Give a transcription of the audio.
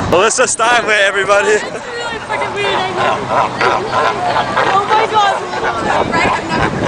Melissa Steinway, everybody. That's really freaking weird, I know. Oh my god. Right?